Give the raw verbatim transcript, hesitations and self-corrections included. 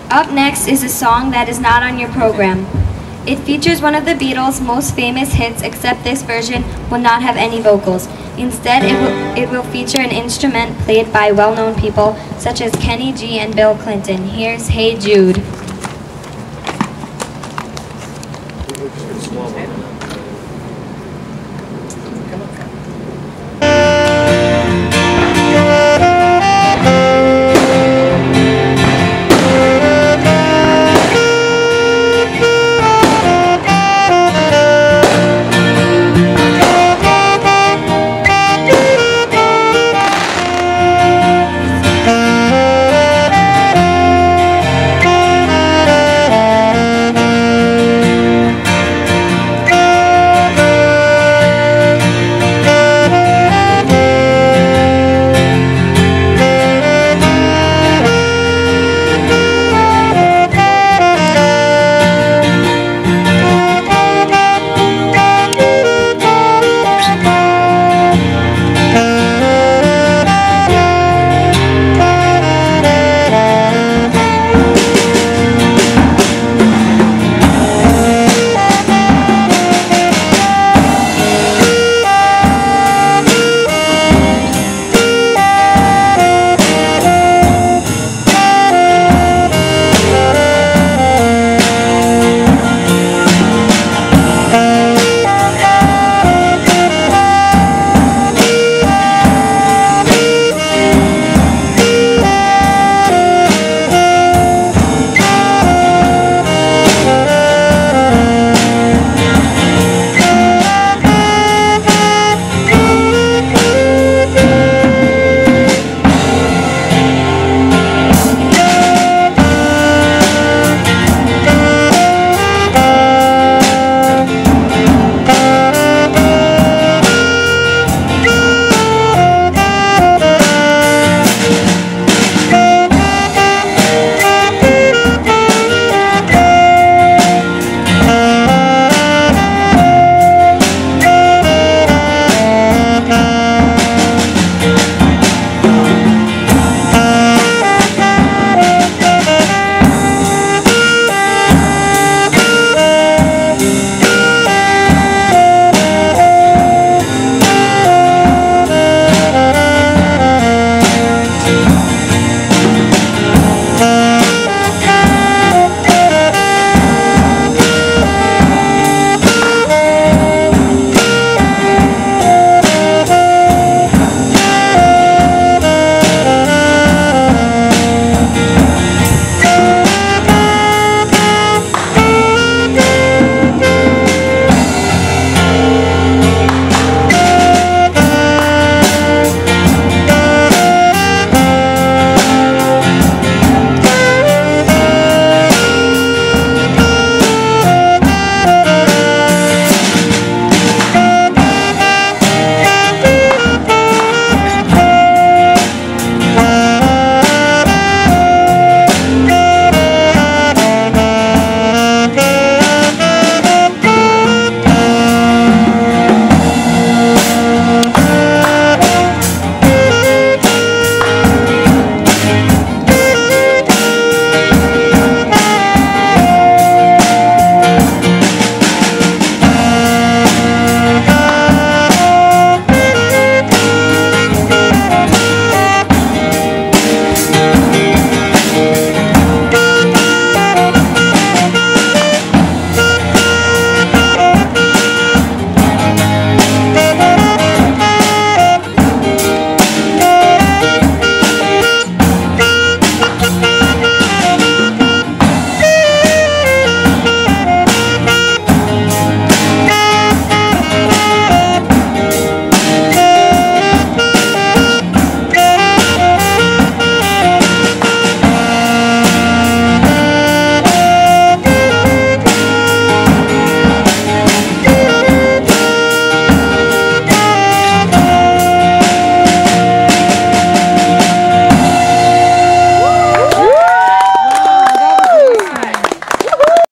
Up next is a song that is not on your program. It features one of the Beatles' most famous hits, except this version will not have any vocals. Instead, it will, it will feature an instrument played by well-known people such as Kenny G and Bill Clinton. Here's Hey Jude.